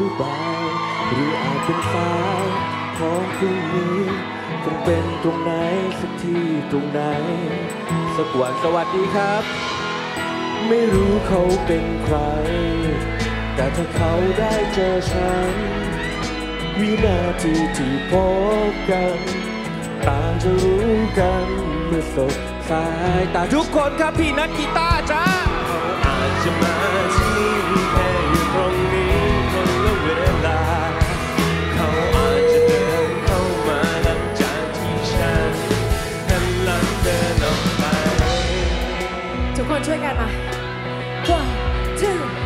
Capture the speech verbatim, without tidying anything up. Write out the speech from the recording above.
รือบ่ายหรืออาจเป็นฟ้าของพรุ่งนี้คงเป็นตรงไหนสักที่ตรงไหนสักวันสวัสดีครับไม่รู้เขาเป็นใครแต่ถ้าเขาได้เจอฉันวินาทีที่พบกันต่างจะรู้กันเมื่อสบสายตาทุกคนครับพี่นักกีตาร์จ้าเขาอาจจะมาที่นี่แค่อยู่ตรงนี้คนละเวลาเขาอาจจะเดินเข้ามาหลังจากที่ฉันหันหลังเดินออกไปทุกคนช่วยกันมา one two